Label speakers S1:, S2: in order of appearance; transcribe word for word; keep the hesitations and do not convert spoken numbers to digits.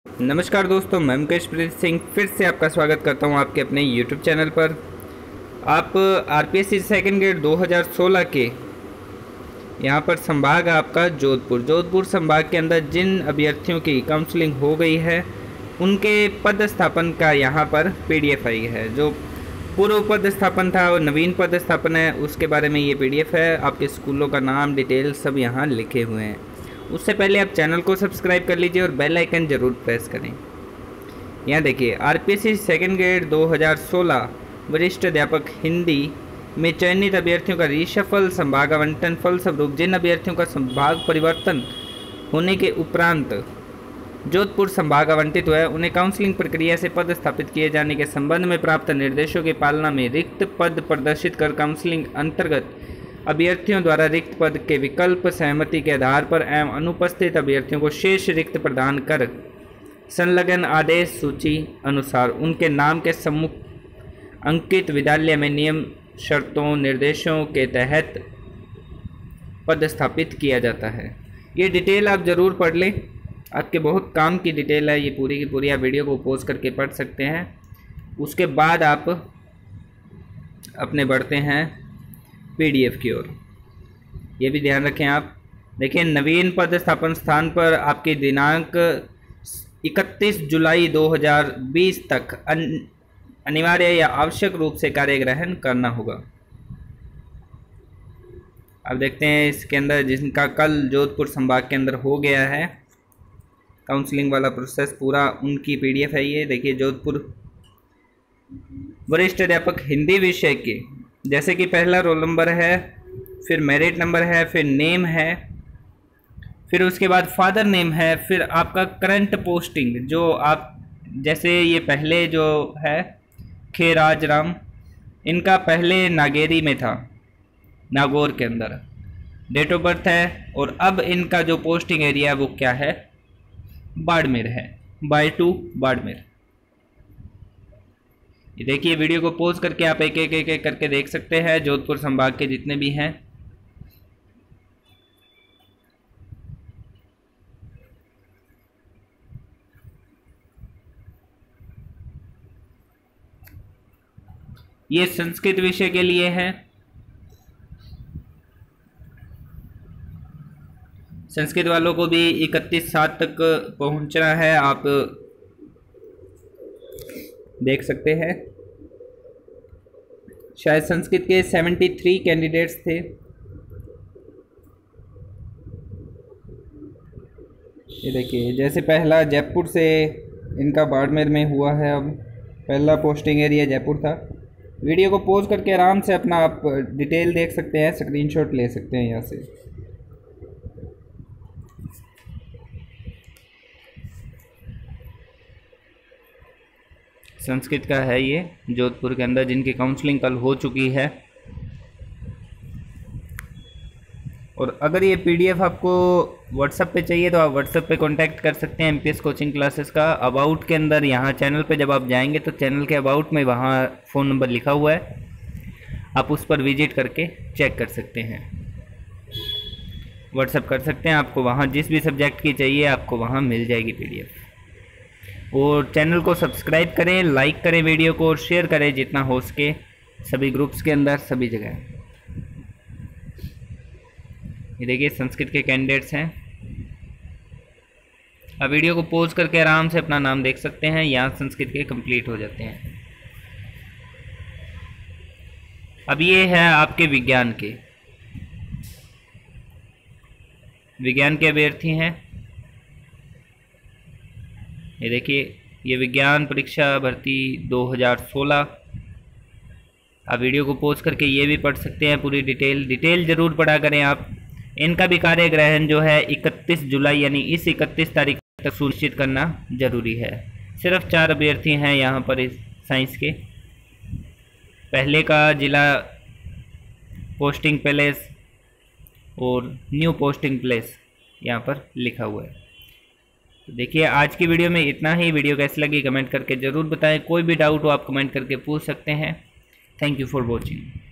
S1: नमस्कार दोस्तों, मैं मुकेश प्रीत सिंह फिर से आपका स्वागत करता हूं आपके अपने यूट्यूब चैनल पर। आप आरपीएससी सेकंड ग्रेड दो हज़ार सोलह के यहां पर संभाग आपका जोधपुर जोधपुर संभाग के अंदर जिन अभ्यर्थियों की काउंसलिंग हो गई है उनके पद स्थापन का यहां पर पीडीएफ आई है। जो पूर्व पद स्थापन था और नवीन पद स्थापन है उसके बारे में ये पीडीएफ है। आपके स्कूलों का नाम, डिटेल सब यहाँ लिखे हुए हैं। उससे पहले आप चैनल को सब्सक्राइब कर लीजिए और बेल आइकन ज़रूर प्रेस करें। यहाँ देखिए, आरपीएससी सेकंड ग्रेड दो हज़ार सोलह वरिष्ठ अध्यापक हिंदी में चयनित अभ्यर्थियों का रीशफल संभाग आवंटन फलस्वरूप जिन अभ्यर्थियों का संभाग परिवर्तन होने के उपरांत जोधपुर संभाग आवंटित हुआ है उन्हें काउंसलिंग प्रक्रिया से पद स्थापित किए जाने के संबंध में प्राप्त निर्देशों की पालना में रिक्त पद प्रदर्शित कर काउंसलिंग अंतर्गत अभ्यर्थियों द्वारा रिक्त पद के विकल्प सहमति के आधार पर एवं अनुपस्थित अभ्यर्थियों को शेष रिक्त प्रदान कर संलग्न आदेश सूची अनुसार उनके नाम के सम्मुख अंकित विद्यालय में नियम शर्तों निर्देशों के तहत पद स्थापित किया जाता है। ये डिटेल आप ज़रूर पढ़ लें, आपके बहुत काम की डिटेल है। ये पूरी की पूरी आप वीडियो को पॉज करके पढ़ सकते हैं। उसके बाद आप अपने बढ़ते हैं पीडीएफ की ओर। ये भी ध्यान रखें आप। देखिए, नवीन पद स्थापन स्थान पर आपकी दिनांक इकतीस जुलाई दो हज़ार बीस तक अनिवार्य या आवश्यक रूप से कार्य ग्रहण करना होगा। अब देखते हैं इसके अंदर जिनका कल जोधपुर संभाग के अंदर हो गया है काउंसलिंग वाला प्रोसेस पूरा, उनकी पीडीएफ है ये। देखिए, जोधपुर वरिष्ठ अध्यापक हिंदी विषय के जैसे कि पहला रोल नंबर है, फिर मेरिट नंबर है, फिर नेम है, फिर उसके बाद फादर नेम है, फिर आपका करंट पोस्टिंग जो आप जैसे ये पहले जो है खेराज राम, इनका पहले नागेरी में था, नागौर के अंदर डेट ऑफ बर्थ है, और अब इनका जो पोस्टिंग एरिया है वो क्या है, बाड़मेर है, बाय टू बाड़मेर। ये देखिए, वीडियो को पॉज करके आप एक एक एक एक करके देख सकते हैं जोधपुर संभाग के जितने भी हैं। ये संस्कृत विषय के लिए है। संस्कृत वालों को भी इकतीस सात तक पहुंचना है, आप देख सकते हैं। शायद संस्कृत के तिहत्तर कैंडिडेट्स थे। ये देखिए, जैसे पहला जयपुर से इनका बाड़मेर में हुआ है, अब पहला पोस्टिंग एरिया जयपुर था। वीडियो को पॉज करके आराम से अपना आप डिटेल देख सकते हैं, स्क्रीनशॉट ले सकते हैं यहाँ से। संस्कृत का है ये जोधपुर के अंदर जिनकी काउंसलिंग कल हो चुकी है। और अगर ये पीडीएफ आपको व्हाट्सएप पे चाहिए तो आप व्हाट्सएप पे कांटेक्ट कर सकते हैं एमपीएस कोचिंग क्लासेस का। अबाउट के अंदर यहाँ चैनल पे जब आप जाएंगे तो चैनल के अबाउट में वहाँ फ़ोन नंबर लिखा हुआ है, आप उस पर विजिट करके चेक कर सकते हैं, व्हाट्सएप कर सकते हैं। आपको वहाँ जिस भी सब्जेक्ट की चाहिए आपको वहाँ मिल जाएगी पीडीएफ। और चैनल को सब्सक्राइब करें, लाइक करें वीडियो को और शेयर करें जितना हो सके सभी ग्रुप्स के अंदर, सभी जगह। ये देखिए, संस्कृत के कैंडिडेट्स हैं। अब वीडियो को पॉज करके आराम से अपना नाम देख सकते हैं। यहाँ संस्कृत के कंप्लीट हो जाते हैं। अब ये है आपके विज्ञान के विज्ञान के अभ्यर्थी हैं। ये देखिए, ये विज्ञान परीक्षा भर्ती दो हज़ार सोलह। आप वीडियो को पॉज करके ये भी पढ़ सकते हैं पूरी डिटेल। डिटेल ज़रूर पढ़ा करें आप। इनका भी कार्य ग्रहण जो है इकतीस जुलाई यानी इस इकतीस तारीख तक सुनिश्चित करना जरूरी है। सिर्फ चार अभ्यर्थी हैं यहाँ पर इस साइंस के। पहले का जिला पोस्टिंग प्लेस और न्यू पोस्टिंग प्लेस यहाँ पर लिखा हुआ है। तो देखिए, आज की वीडियो में इतना ही। वीडियो कैसी लगी कमेंट करके ज़रूर बताएं। कोई भी डाउट हो आप कमेंट करके पूछ सकते हैं। Thank you for watching.